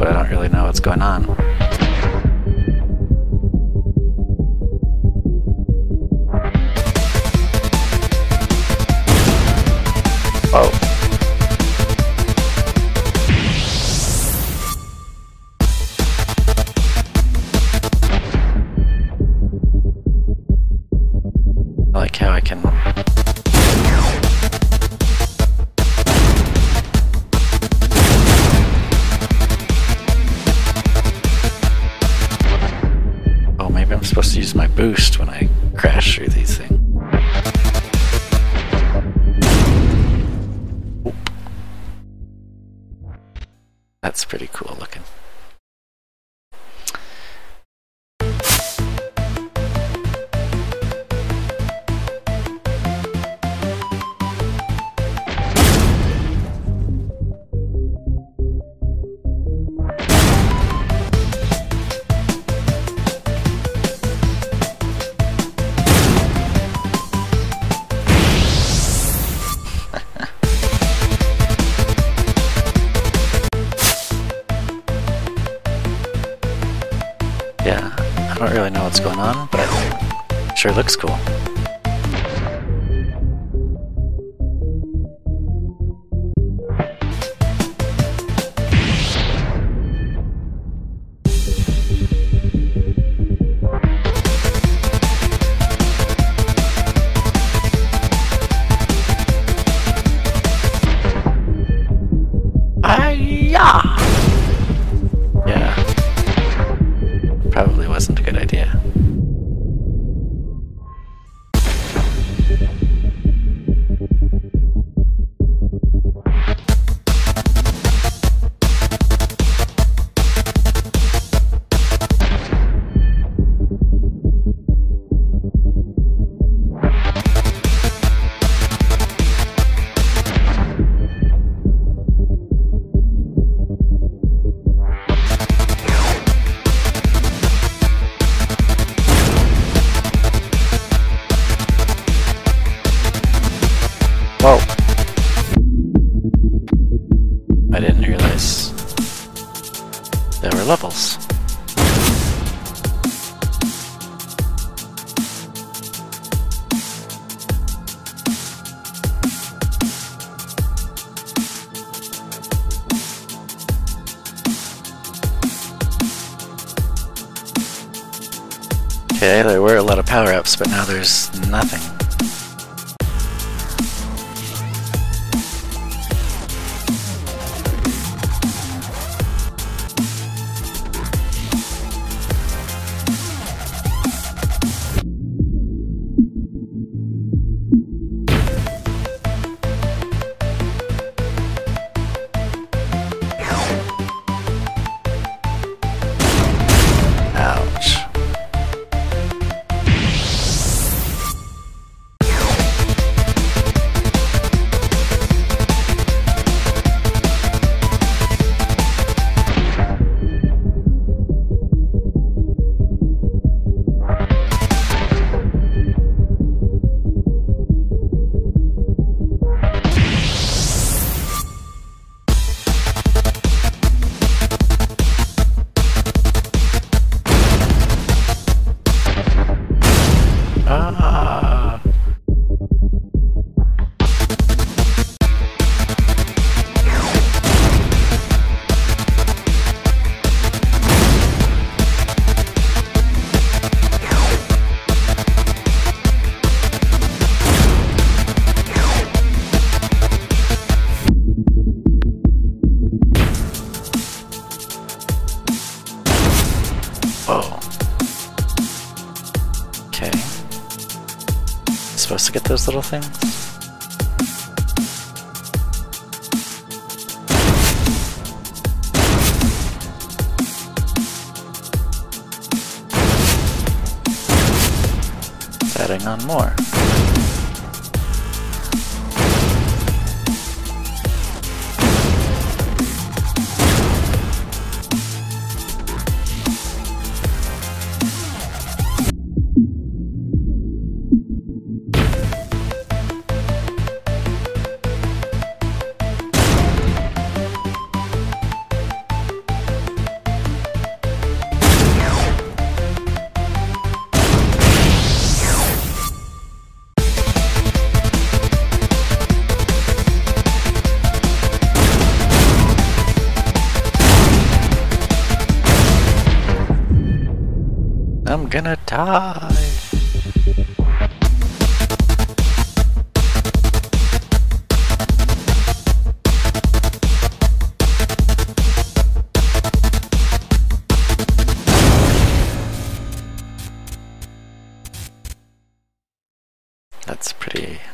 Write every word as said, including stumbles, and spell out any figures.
but I don't really know what's going on. Oh. I like how I can... Oh, maybe I'm supposed to use my boost when I crash through these things. Oop. That's pretty cool looking. Yeah, I don't really know what's going on, but it sure looks cool. Hi-ya! Yeah. Probably wasn't a good idea. Whoa. I didn't realize there were levels. Okay, there were a lot of power-ups, but now there's nothing. Ouch. Ah. Whoa. Okay. Supposed to get those little things? It's adding on more. I'm gonna die. That's pretty